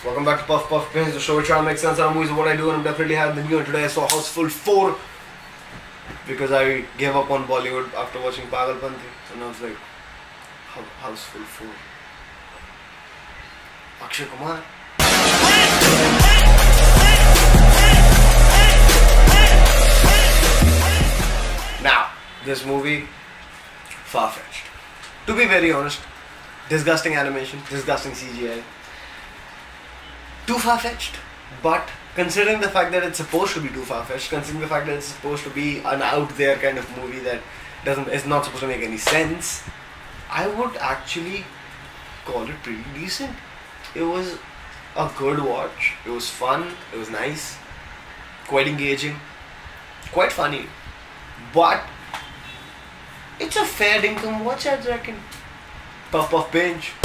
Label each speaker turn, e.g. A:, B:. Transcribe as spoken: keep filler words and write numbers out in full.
A: Welcome back to Puff Puff Pins, the show which try to make sense out of movies of what I do, and I'm definitely having the new. And today I saw Houseful four because I gave up on Bollywood after watching Pagalpanti, and I was like, Houseful four. Akshay Kumar. Now, this movie, far-fetched. To be very honest, disgusting animation, disgusting C G I. Too far-fetched, but considering the fact that it's supposed to be too far-fetched, considering the fact that it's supposed to be an out-there kind of movie that doesn't is not supposed to make any sense, I would actually call it pretty decent. It was a good watch. It was fun. It was nice, quite engaging, quite funny, but it's a fair income watch, I reckon. Puff Puff Binge.